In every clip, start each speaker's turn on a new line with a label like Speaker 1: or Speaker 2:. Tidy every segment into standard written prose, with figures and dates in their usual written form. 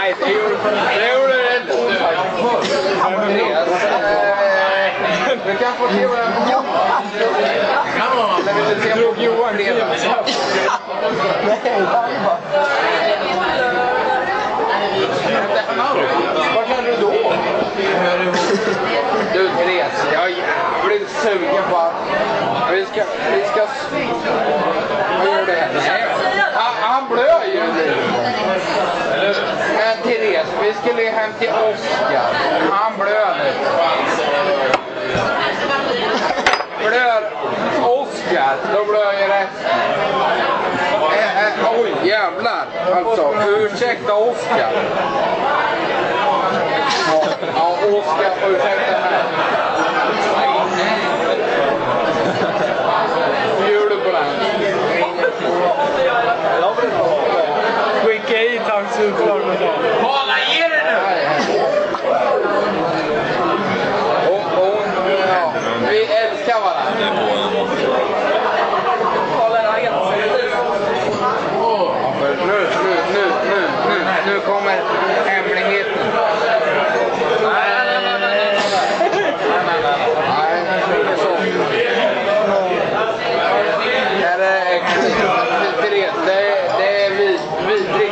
Speaker 1: Nej, det gjorde det inte. Andreas, du kan få se vad jag får jobba. När vi inte ser på Johan redan. Vad kan du då? Du, Therese, jag är jävligt sugen på att vi ska vad gör det här? Han blöjer ju. Men Therese, vi skulle hem till Oskar. Han blöder. Blöder Oskar, då blöjer resten. Oj, jävlar. Alltså, ursäkta Oskar. Ja, Oskar, ursäkta mig. Hur gör du på den?
Speaker 2: Skicka hit hans utslag.
Speaker 1: Kolla, ge det nu! Ja, vi älskar varandra. Nu kommer hemligheten. Det är vidrigt.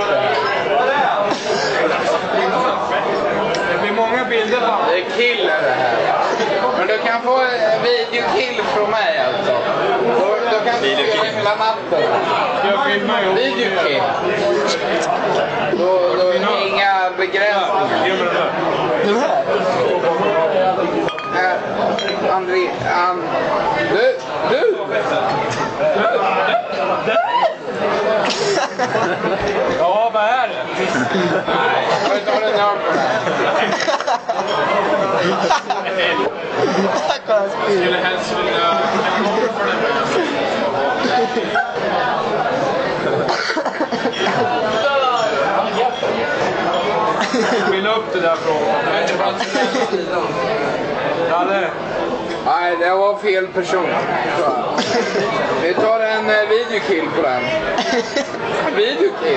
Speaker 2: Det blir många bilder på.
Speaker 1: Det är kill det här. Men du kan få videokill från mig alltså. Du kan spela hela natten. Videokill. Då är det inga begränsningar.
Speaker 3: Den här?
Speaker 1: André, du!
Speaker 2: Ja, vad är det?
Speaker 1: Jag tar en nörd på det här.
Speaker 3: Kolla spel.
Speaker 2: Skulle helst vilja för det. Vill upp det där från.
Speaker 1: Nej, det var fel person. Vi tar en videokill på den. Videokill.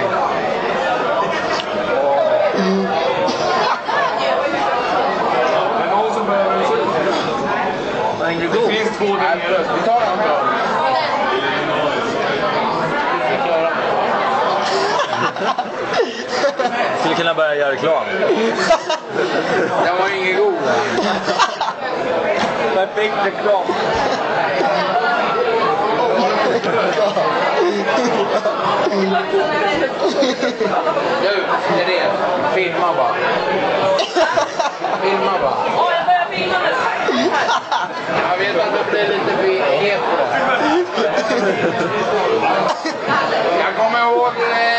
Speaker 2: Men någon som behöver det finns två där.
Speaker 1: Vi tar den här.
Speaker 4: Skulle kunna börja göra reklam.
Speaker 1: Den var ingen god.
Speaker 3: Perfekt reklam.
Speaker 1: Du, det är det. Filma bara. Filma bara.
Speaker 5: Åh, jag börjar filma nu.
Speaker 1: Jag vet att det blir lite het på det här. Jag kommer ihåg